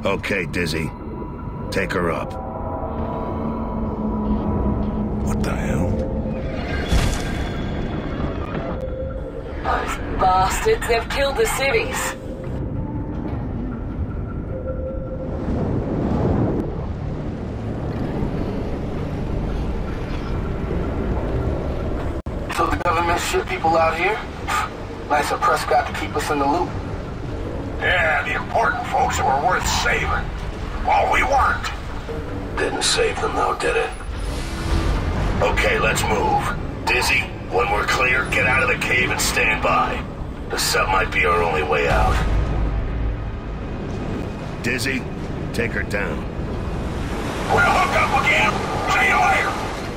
Okay, Dizzy. Take her up. What the hell? Those bastards, they've killed the cities. So the government shit people out here? Nice of Prescott to keep us in the loop. Yeah, the important folks that were worth saving. Well, we weren't. Didn't save them though, did it? Okay, let's move. Dizzy, when we're clear, get out of the cave and stand by. The sub might be our only way out. Dizzy, take her down. We'll hook up again. See you later.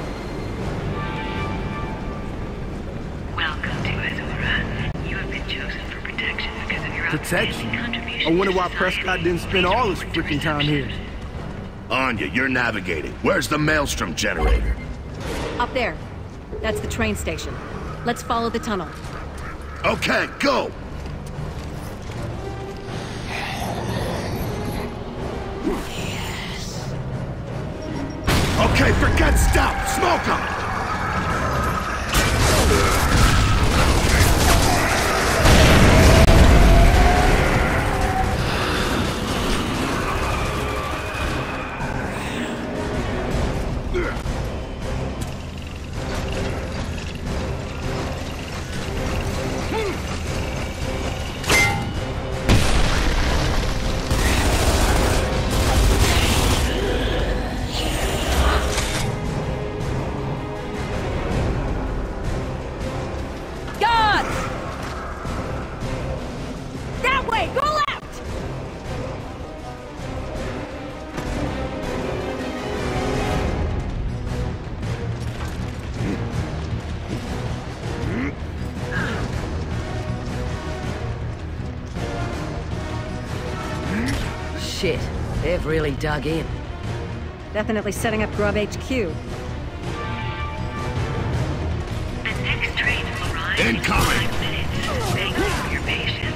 Welcome to Azura. You have been chosen for protection because of your Protection? outstanding contributions I wonder to why society Prescott didn't spend all his and freaking time here. Anya, you're navigating. Where's the Maelstrom generator? Up there. That's the train station. Let's follow the tunnel. Okay, go! Okay, forget stop! Smoke 'em! Shit, they've really dug in. Definitely setting up Grub HQ. The next train will arrive Incoming! in 5 minutes. Thank you for your patience.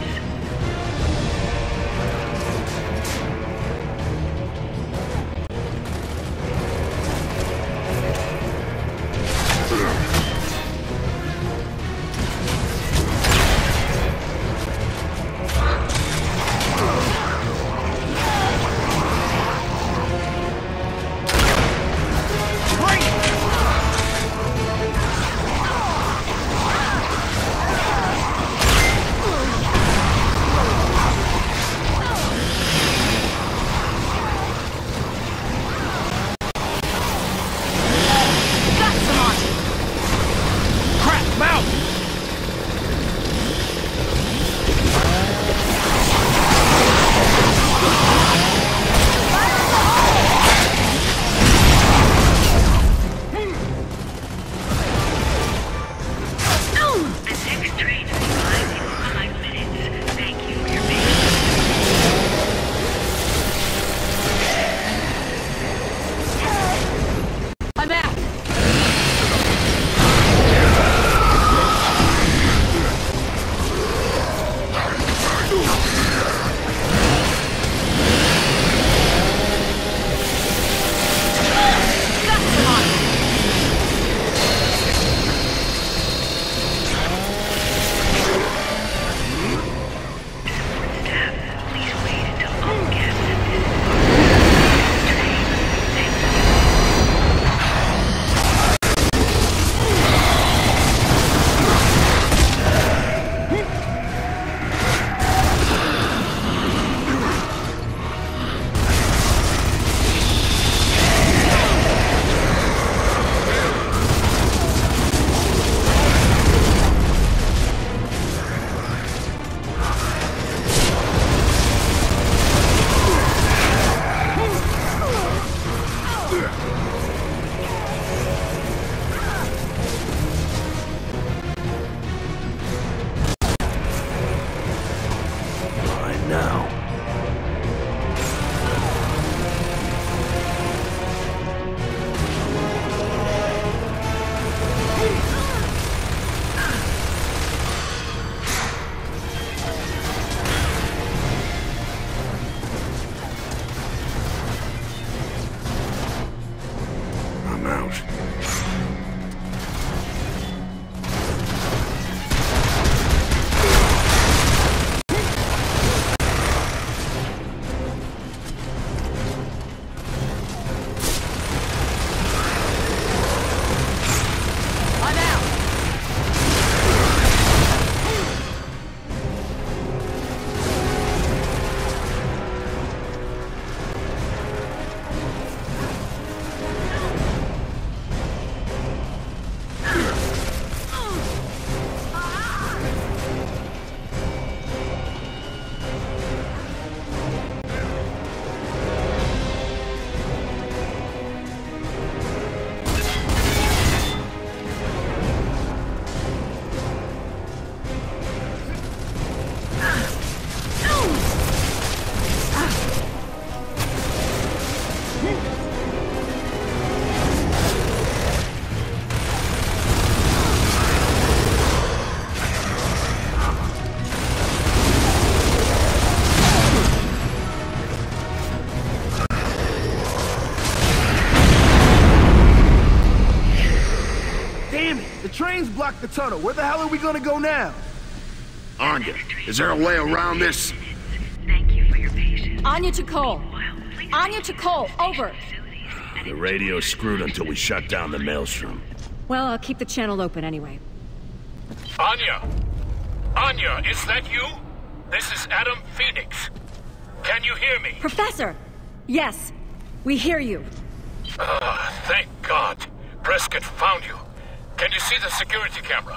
trains block the tunnel. Where the hell are we gonna go now? Anya, is there a way around this? Thank you for your patience. Anya to Cole. Anya to Cole, over. The radio's screwed until we shut down the Maelstrom. Well, I'll keep the channel open anyway. Anya! Anya, is that you? This is Adam Phoenix. Can you hear me? Professor! Yes, we hear you. Thank God. Prescott found you. Can you see the security camera?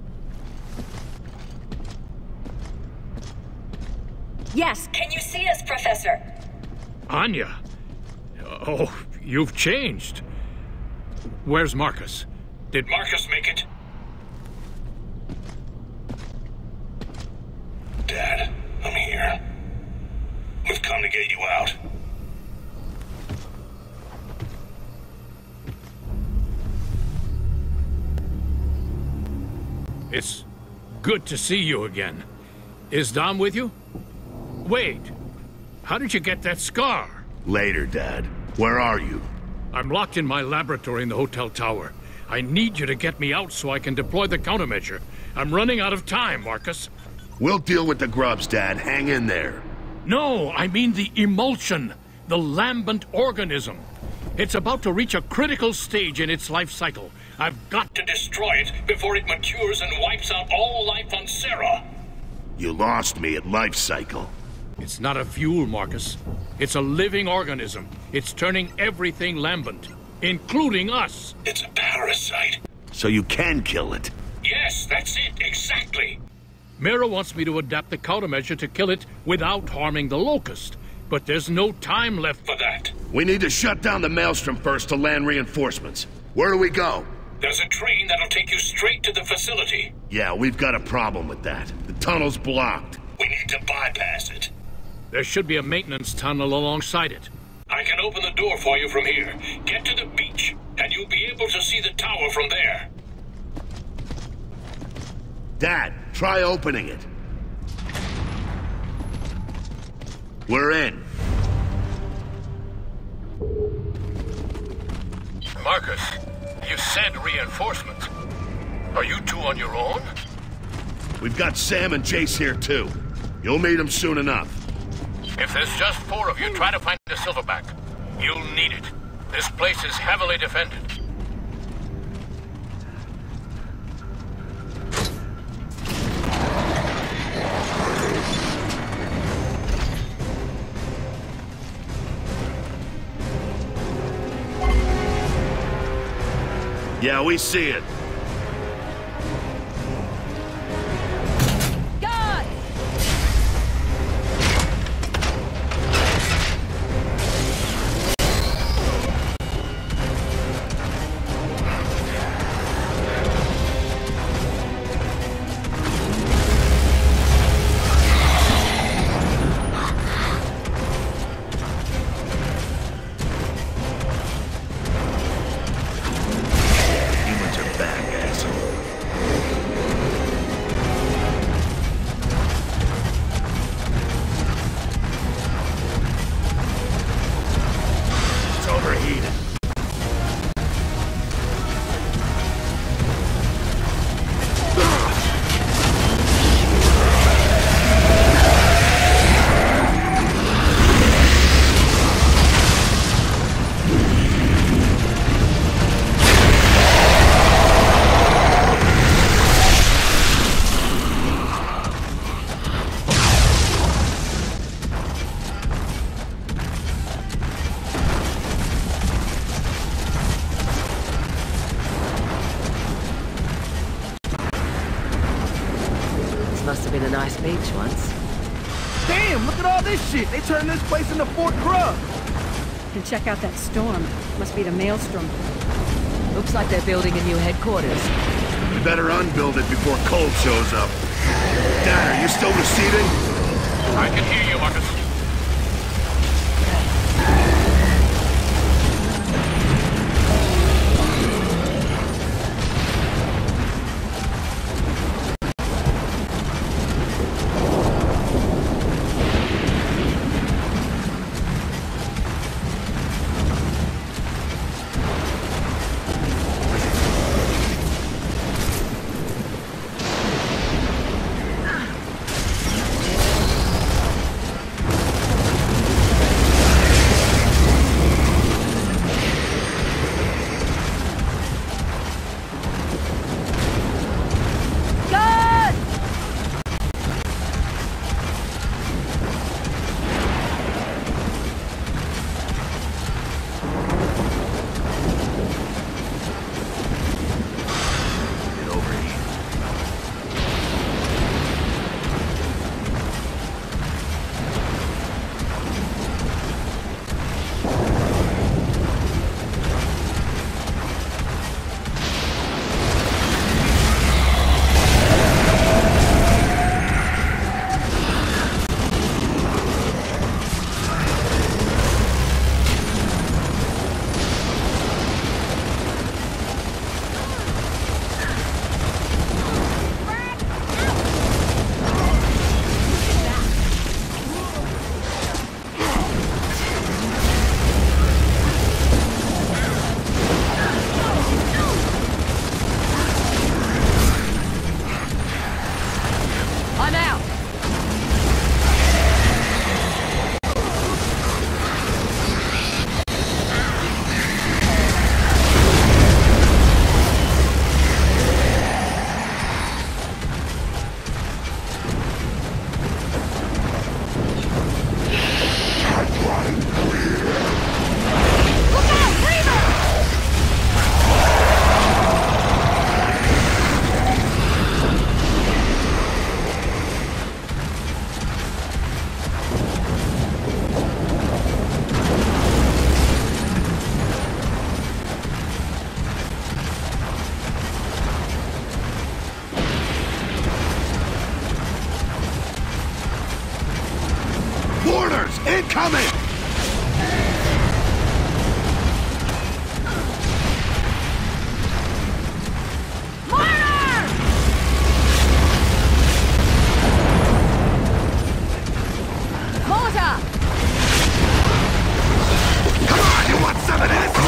Yes. Can you see us, Professor? Anya? Oh, you've changed. Where's Marcus? Did Marcus make it? Dad, I'm here. We've come to get you out. It's good to see you again. Is Dom with you? Wait, how did you get that scar? Later, Dad. Where are you? I'm locked in my laboratory in the hotel tower. I need you to get me out so I can deploy the countermeasure. I'm running out of time, Marcus. We'll deal with the grubs, Dad. Hang in there. No, I mean the emulsion, the lambent organism. It's about to reach a critical stage in its life cycle. I've got to destroy it before it matures and wipes out all life on Serra. You lost me at life cycle. It's not a fuel, Marcus. It's a living organism. It's turning everything lambent, including us. It's a parasite. So you can kill it. Yes, that's it, exactly. Mira wants me to adapt the countermeasure to kill it without harming the Locust. But there's no time left for that. We need to shut down the Maelstrom first to land reinforcements. Where do we go? There's a train that'll take you straight to the facility. Yeah, we've got a problem with that. The tunnel's blocked. We need to bypass it. There should be a maintenance tunnel alongside it. I can open the door for you from here. Get to the beach, and you'll be able to see the tower from there. Dad, try opening it. We're in. Marcus, you said reinforcements. Are you two on your own? We've got Sam and Jace here, too. You'll meet them soon enough. If there's just 4 of you, try to find the Silverback. You'll need it. This place is heavily defended. Yeah, we see it. God! Humans are back, asshole. It's overheated. This must have been a nice beach once. Damn, look at all this shit. They turned this place into Fort Grub. And check out that storm. Must be the Maelstrom. Looks like they're building a new headquarters. We better unbuild it before Cole shows up. Dad, are you still receiving? I can hear you, Marcus. coming! Come on, you want some of this?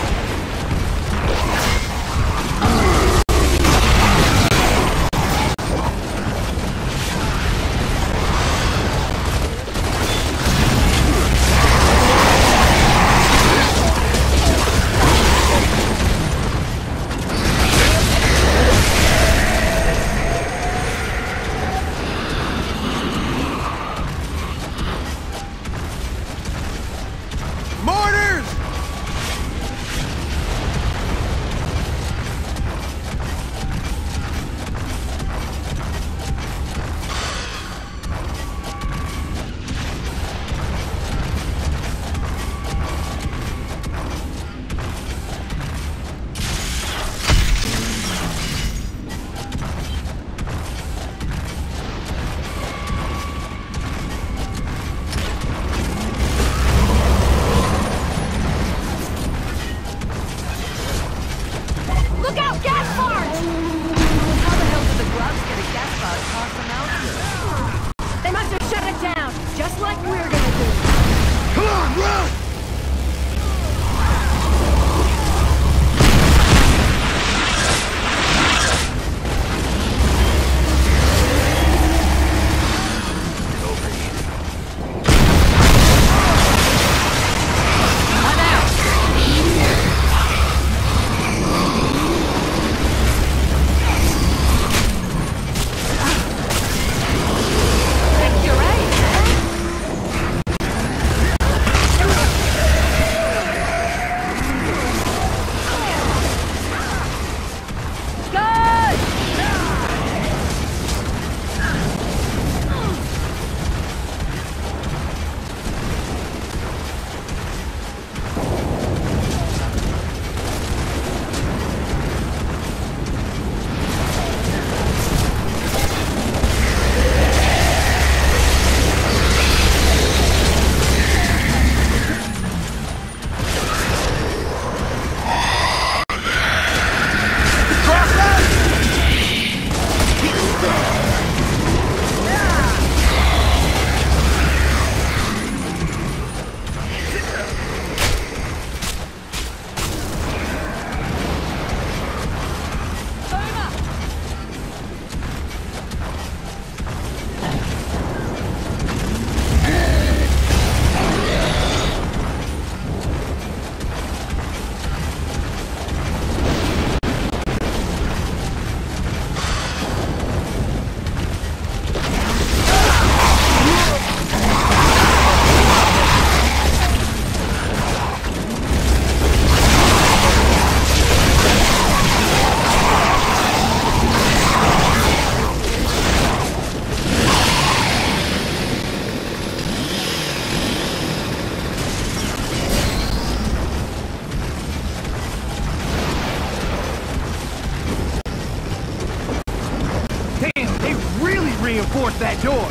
Reinforce that door!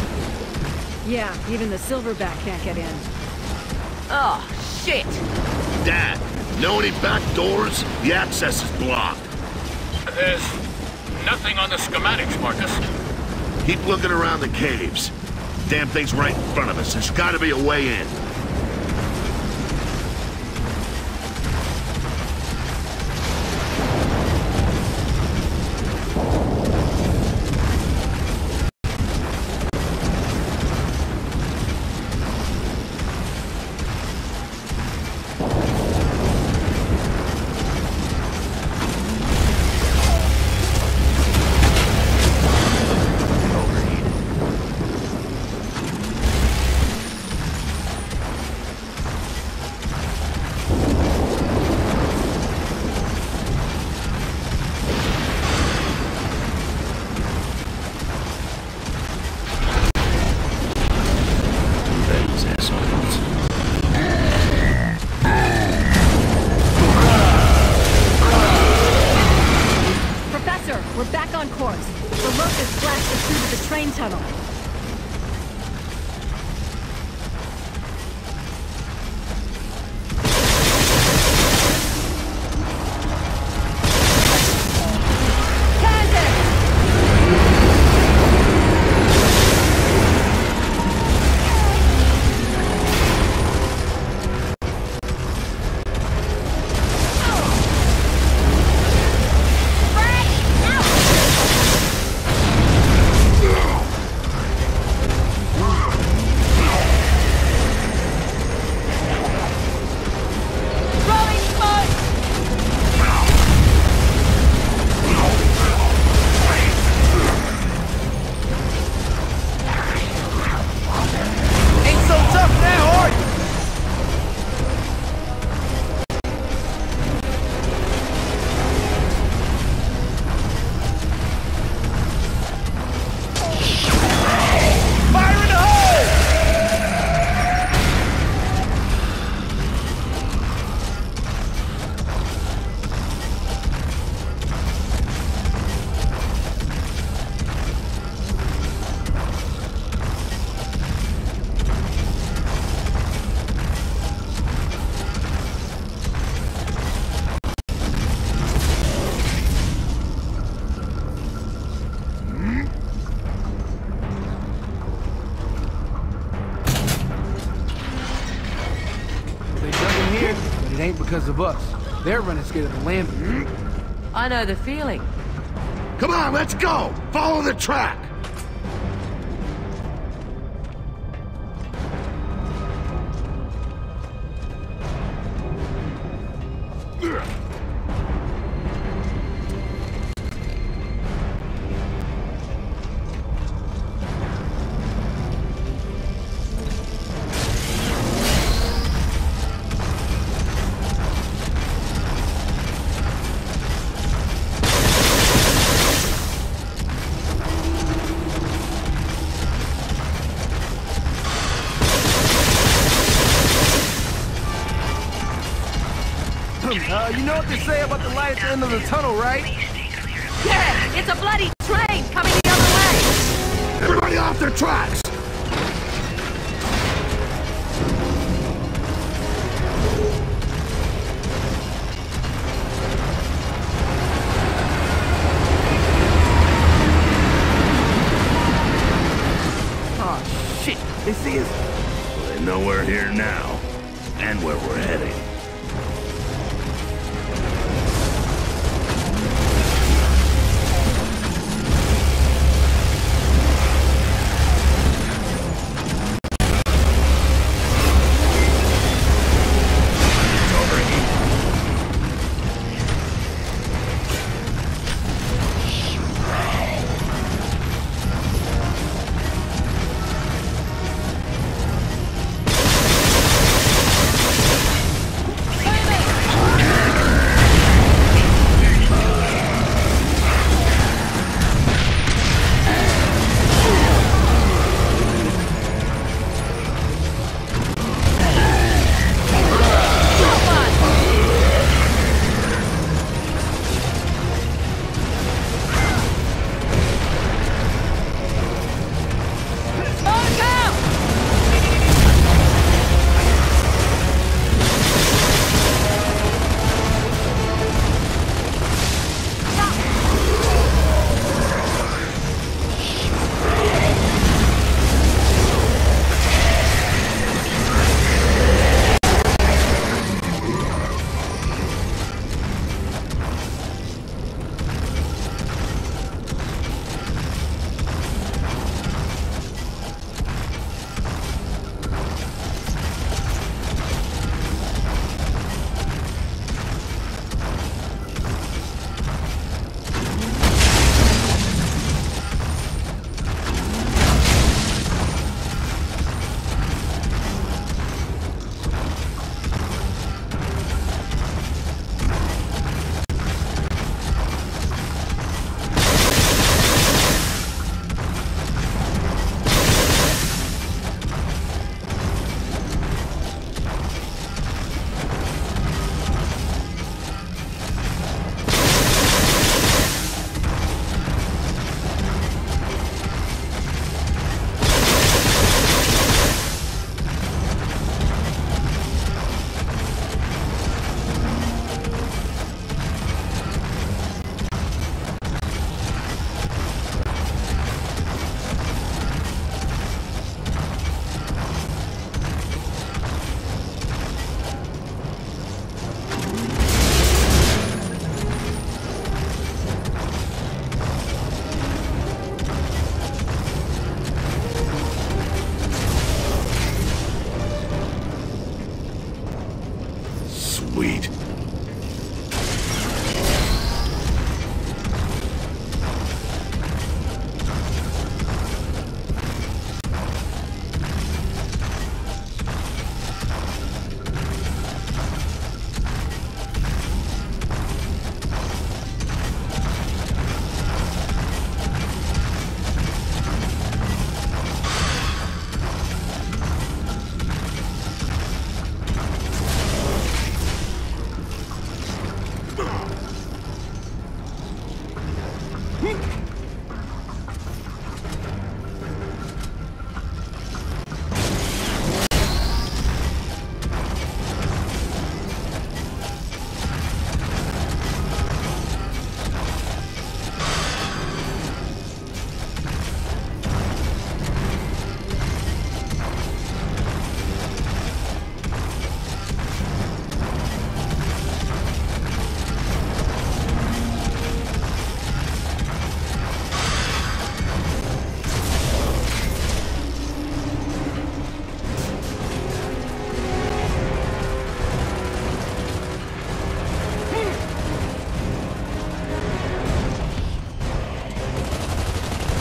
Yeah, even the silverback can't get in. Oh, shit! Dad, know any back doors? The access is blocked. There's nothing on the schematics, Marcus. Keep looking around the caves. Damn thing's right in front of us. There's gotta be a way in. because of us. They're running scared of the Lambent. I know the feeling. Come on, let's go! Follow the track! You know what they say about the light at the end of the tunnel, right? Yeah, it's a bloody train coming the other way. Everybody off their tracks! Oh, shit. They see us. Well, they know we're here now, and where we're heading.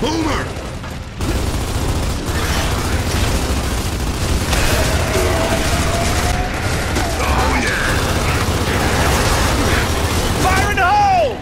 Boomer! Oh, yeah! Fire in the hole!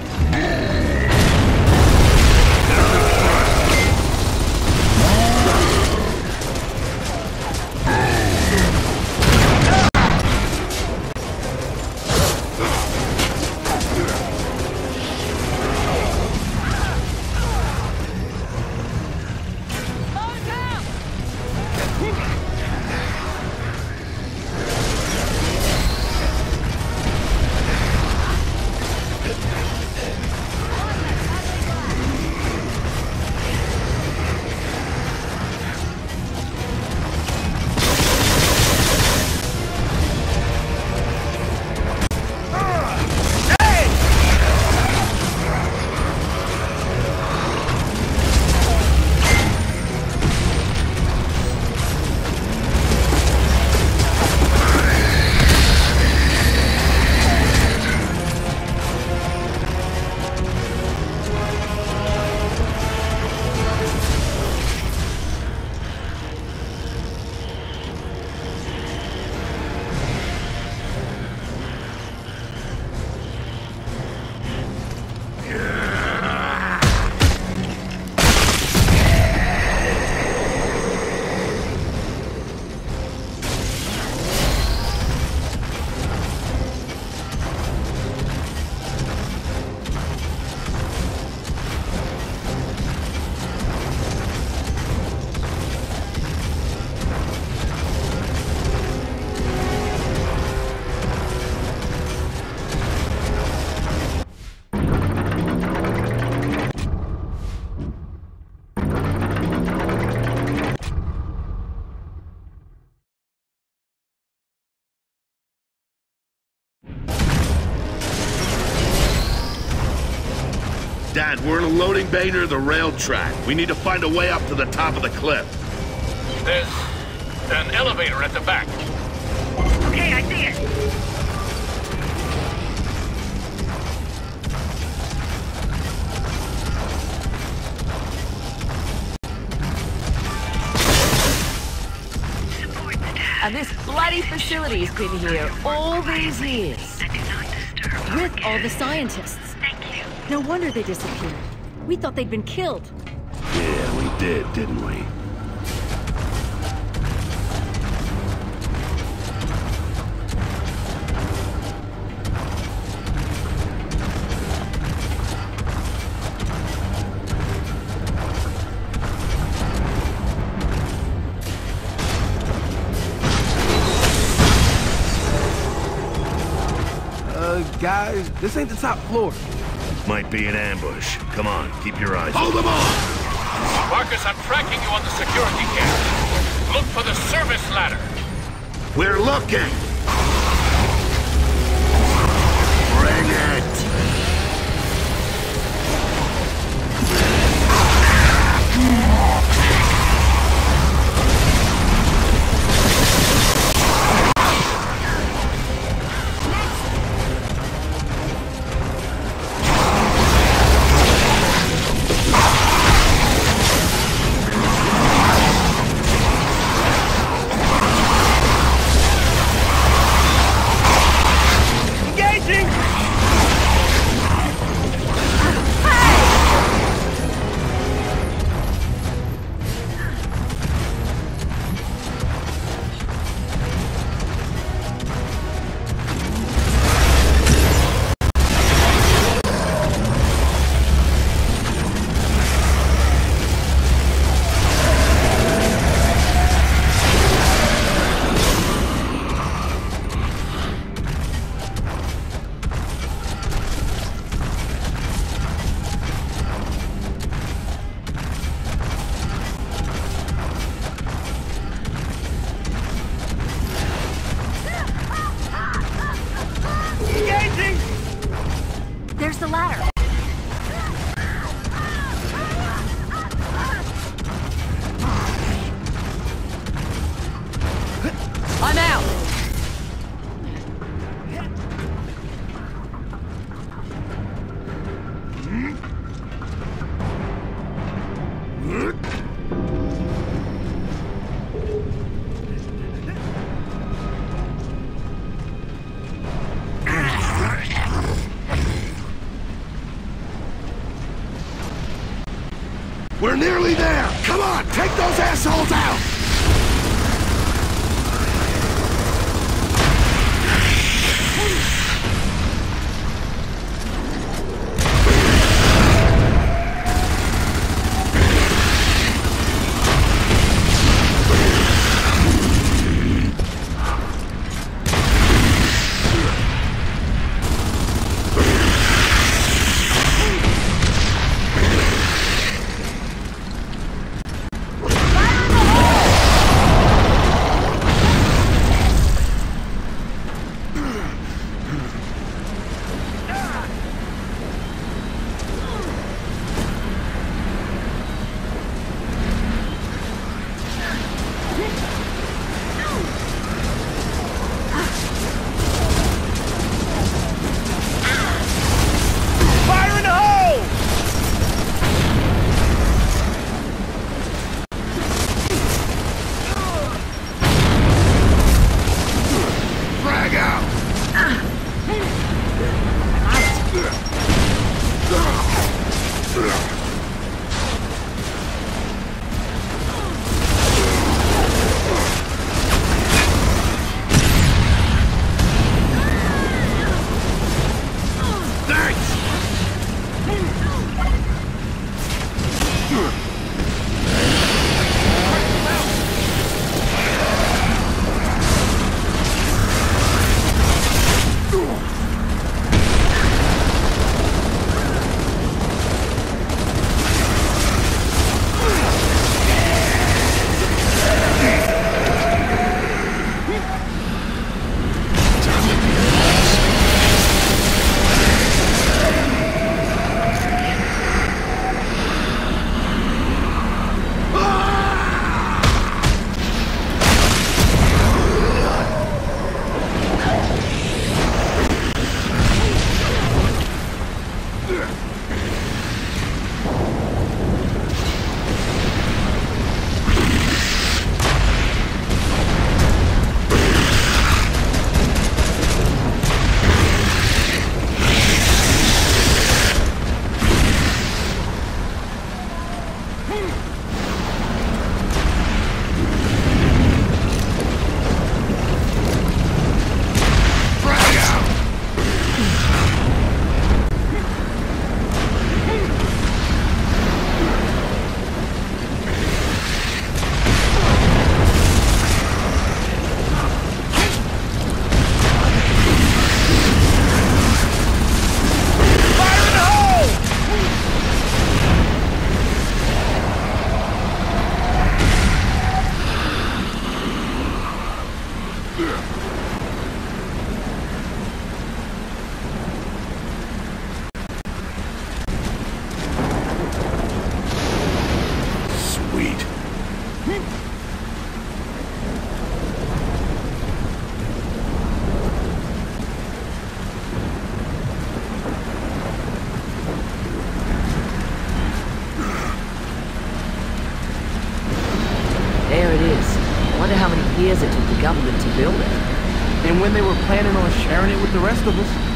Dad, we're in a loading bay near the rail track. We need to find a way up to the top of the cliff. There's an elevator at the back. Okay, I see it. Support the task. And this bloody facility's been here all these years. And do not disturb. With all the scientists. Thank you. No wonder they disappeared. We thought they'd been killed. Yeah, we did, didn't we? Guys, this ain't the top floor. Might be an ambush. Come on, keep your eyes. Hold them on! Marcus, I'm tracking you on the security cam. Look for the service ladder. We're looking! Bring it! There's the ladder. I'm out. We're nearly there! Come on, take those assholes out! Years it took the government to build it. And when they were planning on sharing it with the rest of us.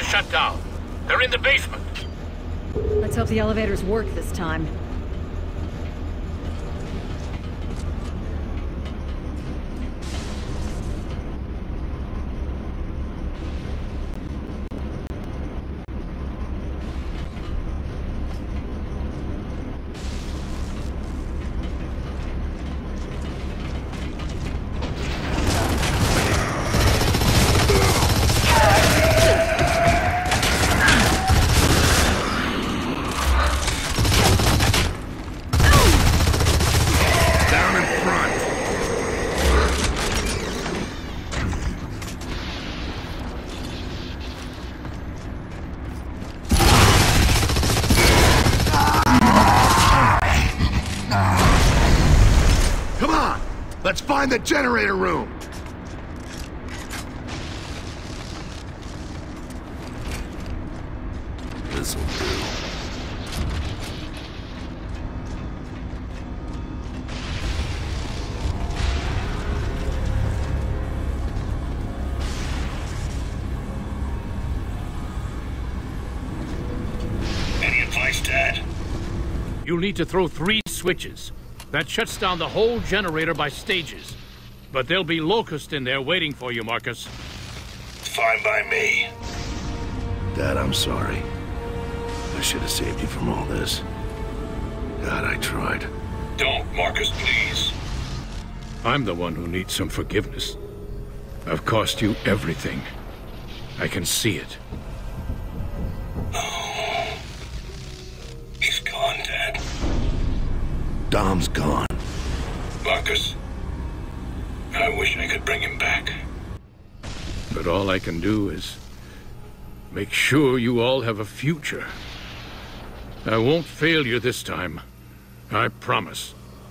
shut down. They're in the basement. Let's hope the elevators work this time. Let's find the generator room! This'll do. Any advice, Dad? You'll need to throw 3 switches. That shuts down the whole generator by stages. But there'll be locusts in there waiting for you, Marcus. Fine by me. Dad, I'm sorry. I should have saved you from all this. God, I tried. Don't, Marcus, please. I'm the one who needs some forgiveness. I've cost you everything. I can see it. He's gone, Dad. Dom's gone. Marcus, I wish I could bring him back. But all I can do is make sure you all have a future. I won't fail you this time. I promise.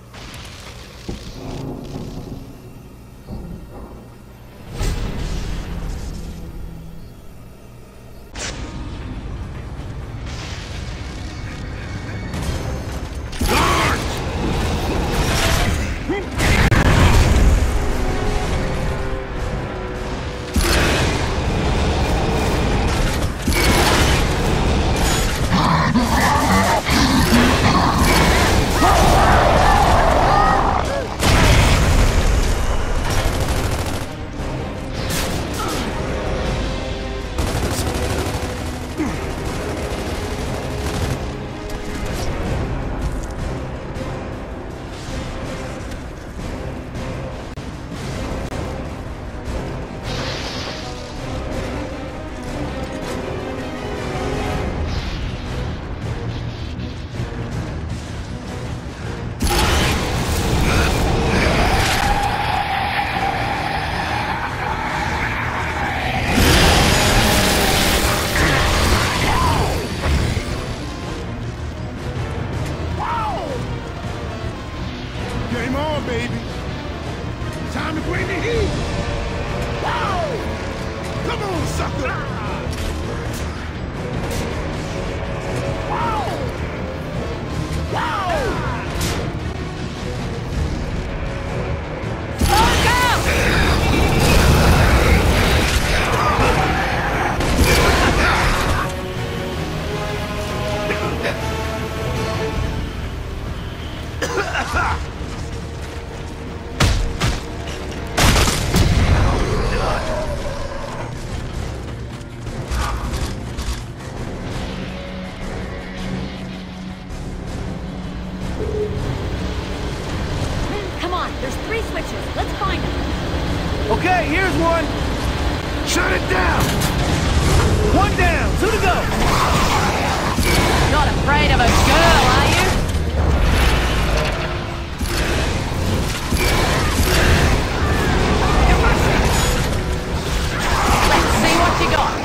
Game on, baby. Time to bring the heat. Wow! Come on, sucker! Wow! Wow! Come on, there's 3 switches. Let's find them. Okay, here's one. Shut it down! 1 down, 2 to go. Not afraid of a girl, are you? Let's see what you got.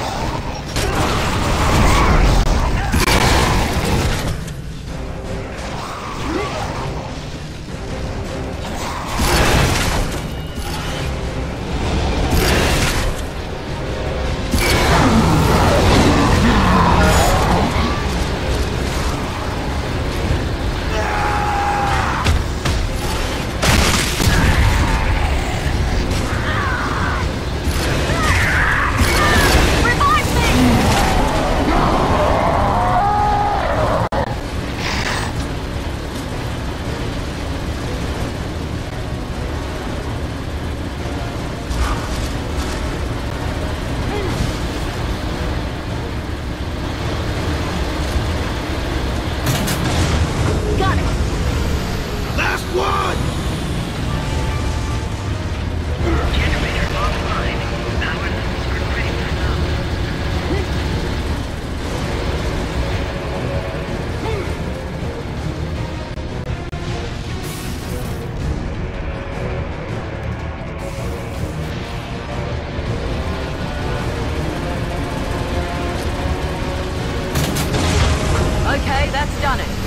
that's done it.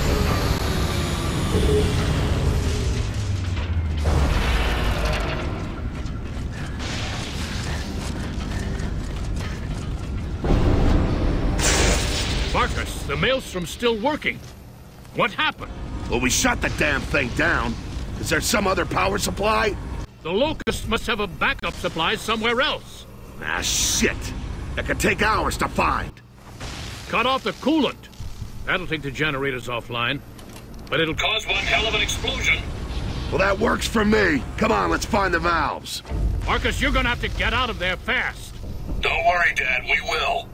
Marcus, the maelstrom's still working. What happened? Well, we shut the damn thing down. Is there some other power supply? The Locust must have a backup supply somewhere else. Ah, shit. That could take hours to find. Cut off the coolant. That'll take the generators offline. But it'll cause one hell of an explosion. Well, that works for me. Come on, let's find the valves. Marcus, you're gonna have to get out of there fast. Don't worry, Dad. We will.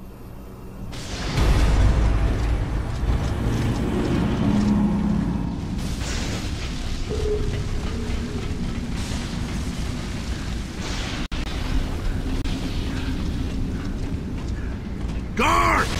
Guards!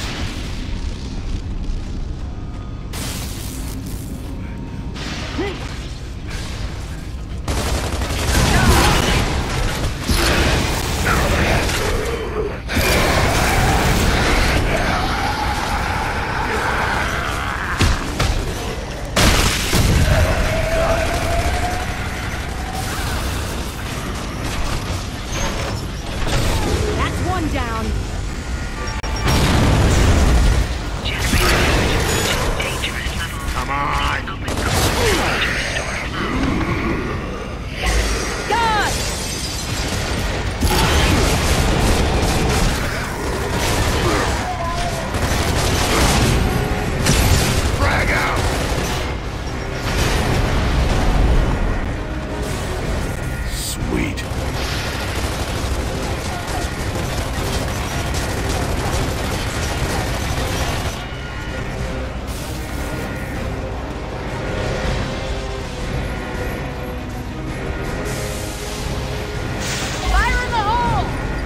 That's one down. Come on! God! Frag out! Sweet. Fire in the hole!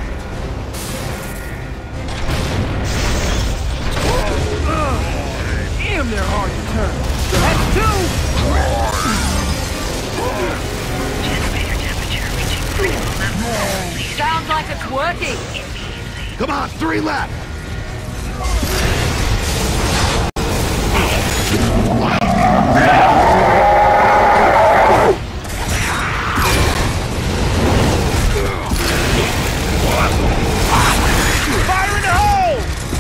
Damn, they're hard to turn. That's two! Generator temperature reaching critical level. Please Sounds like it's working. immediately. Come on, 3 left! Fire in the hole!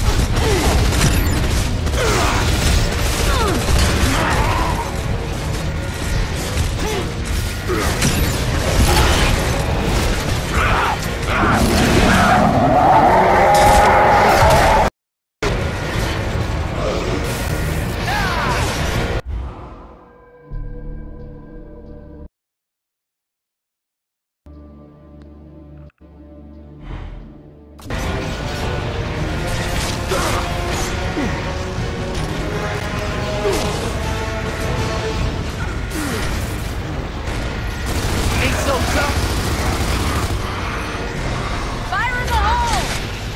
Ain't so tough. Fire in the hole!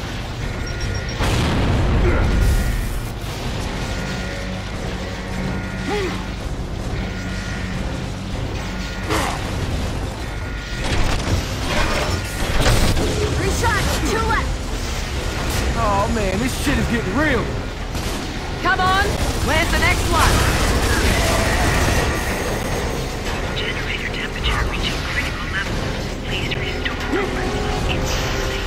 Three shots, 2 left. Oh man, this shit is getting real. Come on, where's the next one? Generator temperature reaching critical level. Please restore power immediately.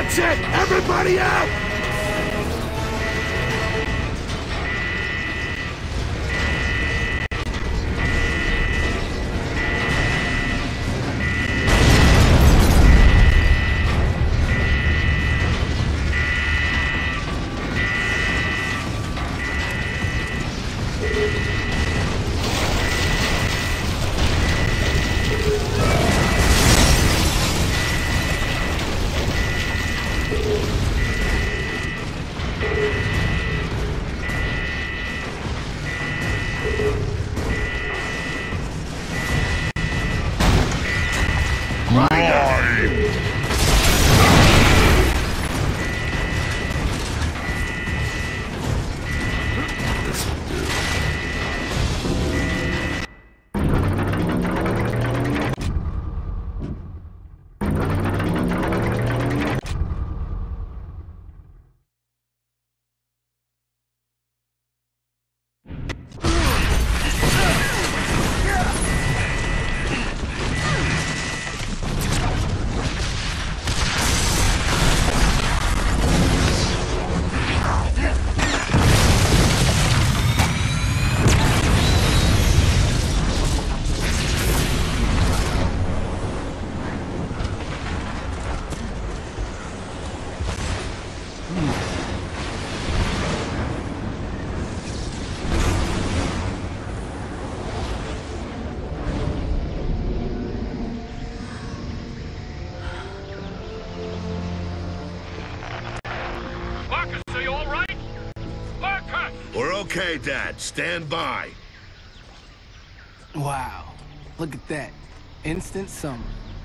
That's it! Everybody out! Okay, Dad. Stand by. Wow. Look at that. Instant summer.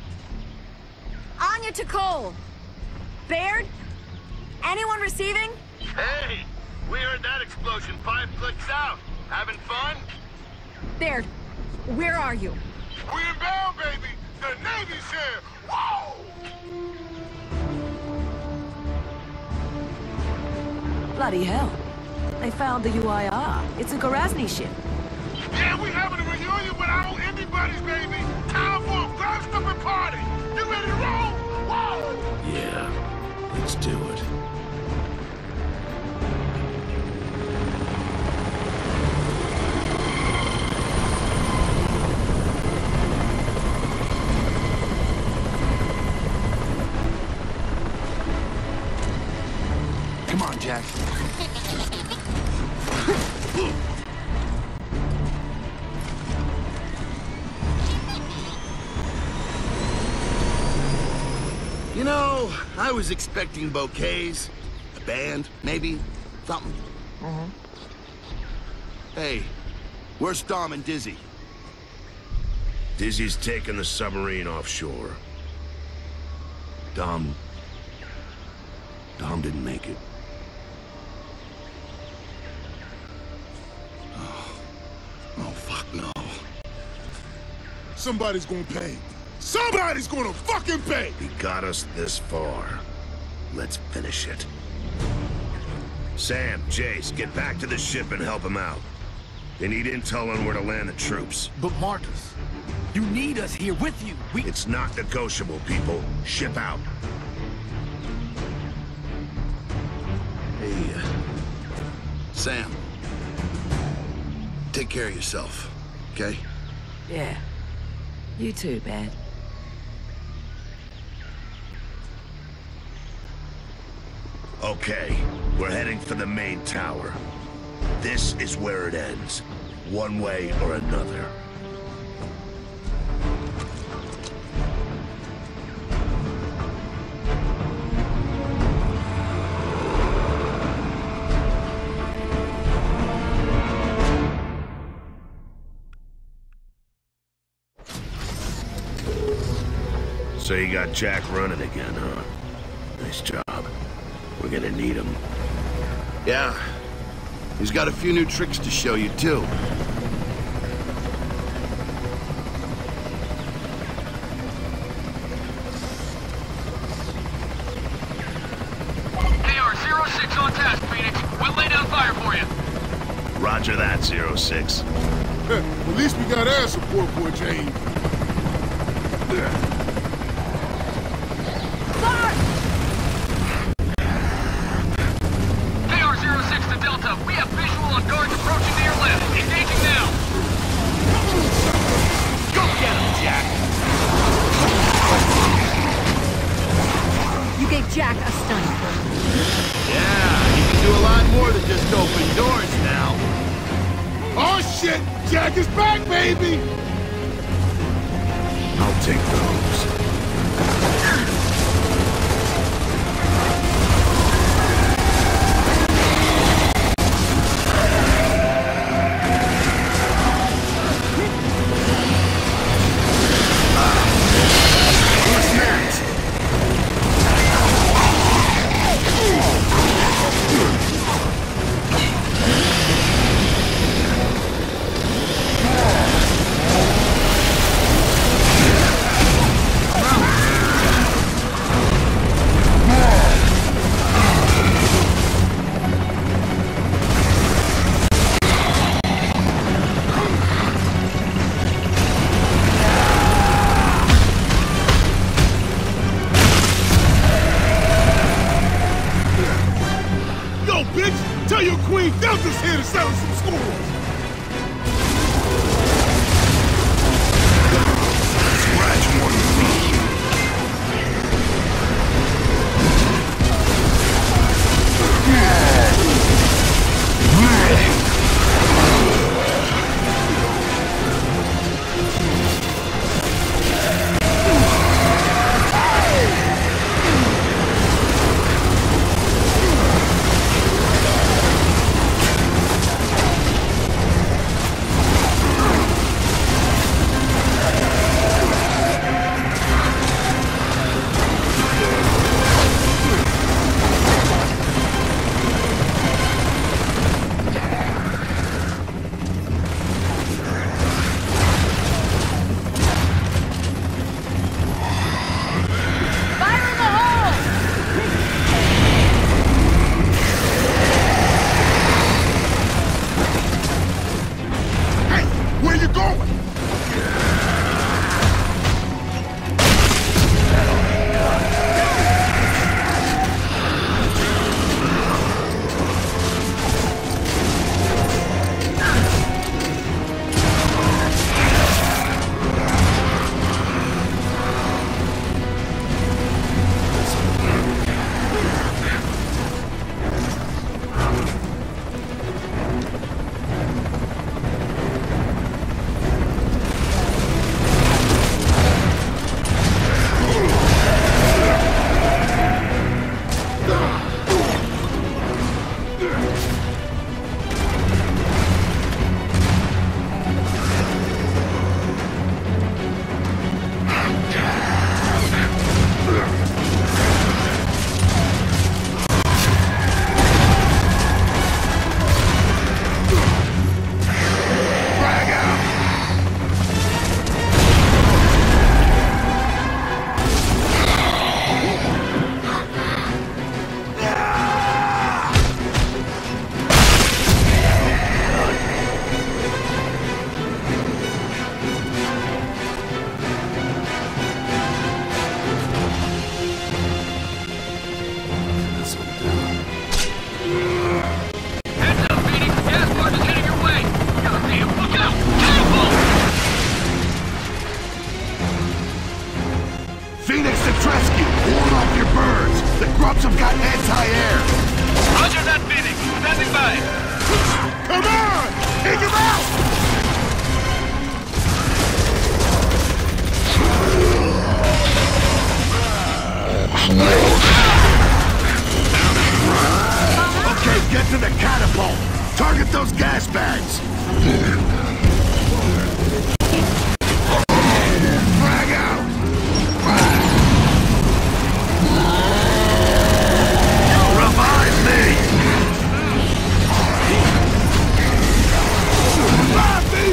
Anya to Cole. Baird? Anyone receiving? Hey! We heard that explosion 5 clicks out. Having fun? Baird, where are you? We inbound, baby! The Navy's here! Whoa! Bloody hell. They found the UIR. It's a Gorazny ship. Yeah, we having a reunion with our old indie buddies, baby! Time for a grand-stumping party! You ready to roll? Whoa! Yeah, let's do it. Come on, Jack. You know, I was expecting bouquets, a band, maybe, something. Hey, where's Dom and Dizzy? Dizzy's taking the submarine offshore. Dom didn't make it. Oh, fuck no. Somebody's gonna pay. Somebody's gonna fucking pay! He got us this far. Let's finish it. Sam, Jace, get back to the ship and help him out. They need intel on where to land the troops. But Marcus, you need us here with you. It's not negotiable, people. Ship out. Hey, Sam. Take care of yourself, okay? Yeah. You too, man. Okay, we're heading for the main tower. This is where it ends, one way or another. So you got Jack running again, huh? Nice job. We're gonna need him. Yeah. He's got a few new tricks to show you, too. AR-06 on task, Phoenix. We'll lay down fire for you. Roger that, 06. At least we got air support for a change. Jack a stunner. Yeah, he can do a lot more than just open doors now. Oh shit! Jack is back, baby! I'll take those. Who's next? Tell your queen Delta's here to settle some scores! Scratch more than me. Phoenix to rescue! Warn off your birds! The grubs have got anti-air! Roger that, Phoenix. Standing by. Come on! Take him out! Okay, get to the catapult! Target those gas bags! Frag out! Revive me! Revive me!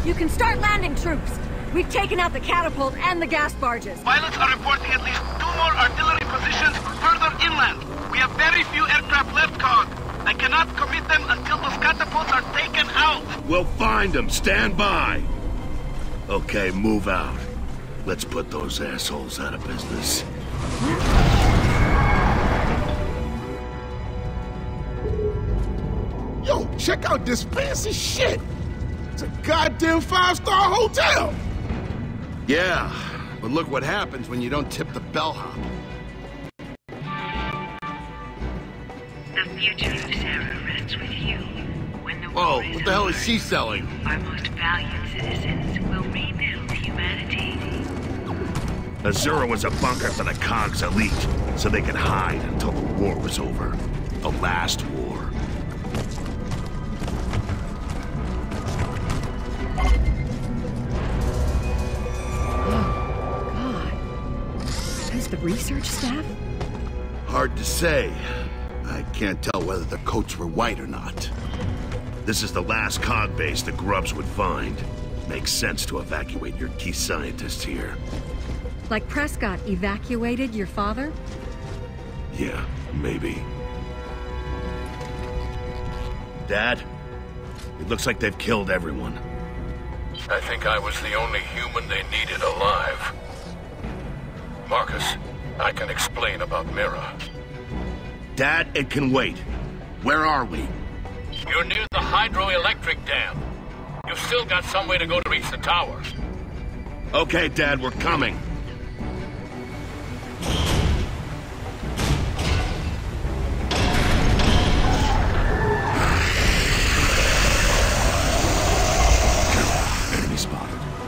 You can start landing troops. We've taken out the catapult and the gas barges. Pilots are reporting at least 2 more artillery positions further inland. We have very few aircraft left, Cog. I cannot commit them until those catapults are taken out. We'll find them. Stand by. Okay, move out. Let's put those assholes out of business. Yo, check out this fancy shit. It's a goddamn 5-star hotel. Yeah, but look what happens when you don't tip the bellhop. The future of Sarah rests with you. When the Whoa, war is what the hell over, is she selling? our most valiant citizens will rebuild humanity. Azura was a bunker for the Cog's elite, so they could hide until the war was over. The last war. The research staff? Hard to say. I can't tell whether the coats were white or not. This is the last Cog base the Grubs would find. Makes sense to evacuate your key scientists here. Like Prescott evacuated your father? Yeah, maybe. Dad? It looks like they've killed everyone. I think I was the only human they needed alive. Marcus, I can explain about Mira. Dad, it can wait. Where are we? You're near the hydroelectric dam. You've still got some way to go to reach the tower. Okay, Dad, we're coming. Enemy spotted.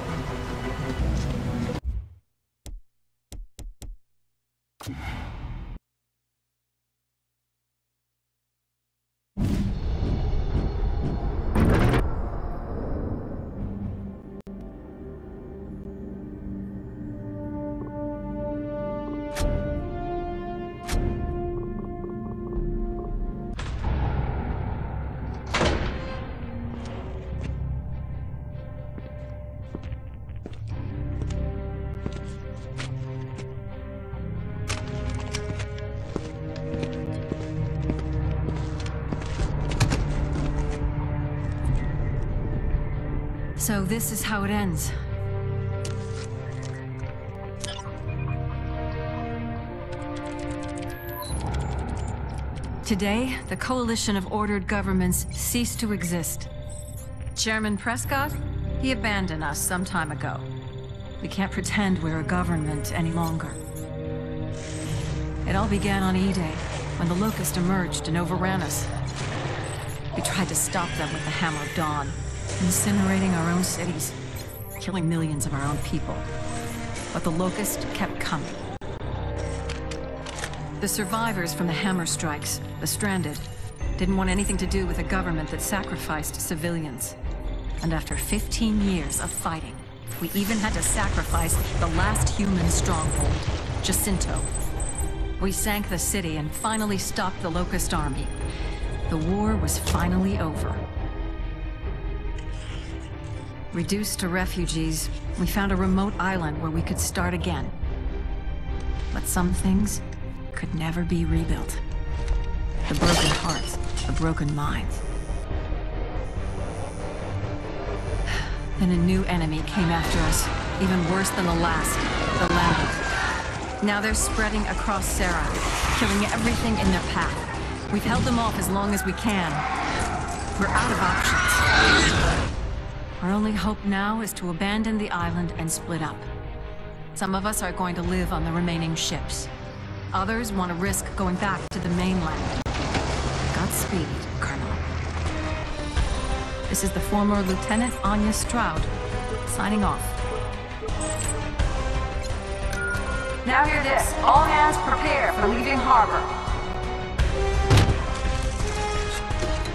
So this is how it ends. Today, the coalition of ordered governments ceased to exist. Chairman Prescott, he abandoned us some time ago. We can't pretend we're a government any longer. It all began on E-Day, when the Locust emerged and overran us. We tried to stop them with the Hammer of Dawn, incinerating our own cities, killing millions of our own people. But the Locust kept coming. The survivors from the Hammer strikes, the stranded, didn't want anything to do with a government that sacrificed civilians. And after 15 years of fighting, we even had to sacrifice the last human stronghold, Jacinto. We sank the city and finally stopped the Locust army. The war was finally over. Reduced to refugees, we found a remote island where we could start again. But some things could never be rebuilt. The broken hearts, the broken minds. Then a new enemy came after us, even worse than the last, the Lambent. Now they're spreading across Sarah, killing everything in their path. We've held them off as long as we can. We're out of options. Our only hope now is to abandon the island and split up. Some of us are going to live on the remaining ships. Others want to risk going back to the mainland. Godspeed, Colonel. This is the former Lieutenant Anya Stroud, signing off. Now hear this. All hands prepare for leaving harbor.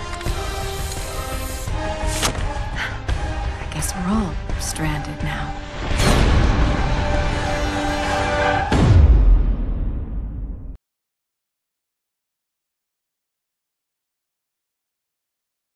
I guess we're all stranded now.